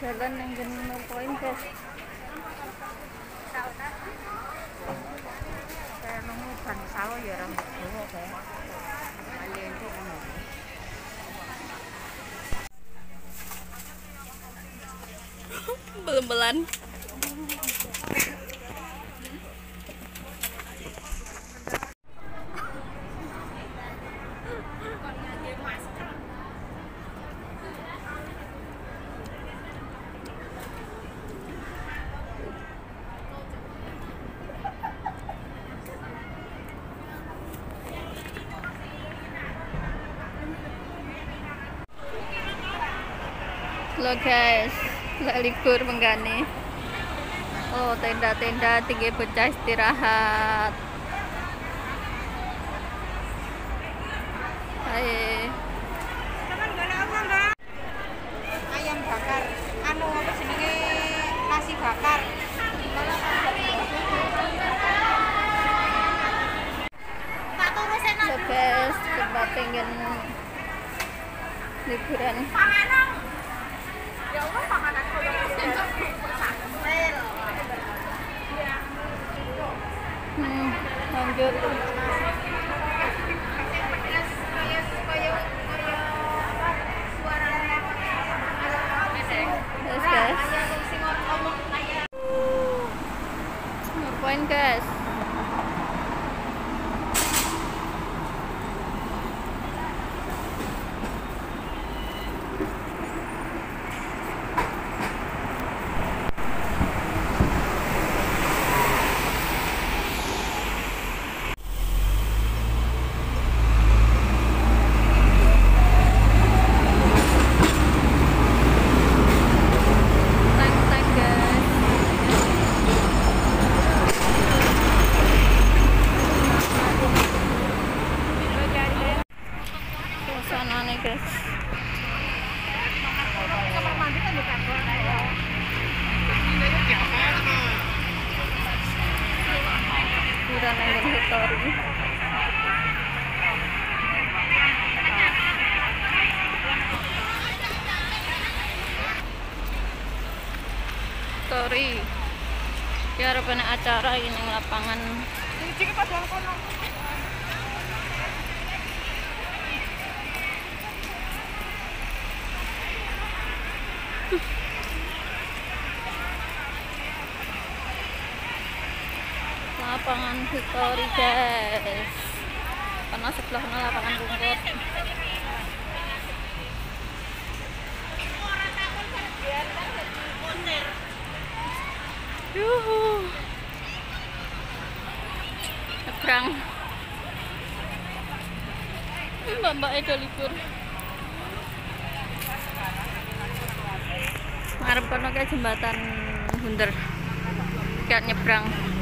Jalan yang Genur Point guys. Kayak nemu ban sawah ya rambut dawa kayak. Kalian itu ngono. Belum-belan. Halo guys, lek libur menggani. Oh, tenda-tenda tinggi bocah istirahat. Hai. Ayam bakar, anu apa jenenge nasi bakar. Halo guys, coba pengen liburan. Ya Allah, makanan Lanjut. Yes guys. Ngapain guys? Suasananya guys. kamar mandi kan bukan. Hiburan yang Hitori. Hitori. Ya rupanya acara ini lapangan. Cik pas wong kono. Lapangan Hitori guys. Karena sebelahnya lapangan rumput. Yuhu. Nyebrang. Mbak-mbak edo libur. Ngarep kono kayak jembatan bunder. Kayak nyebrang.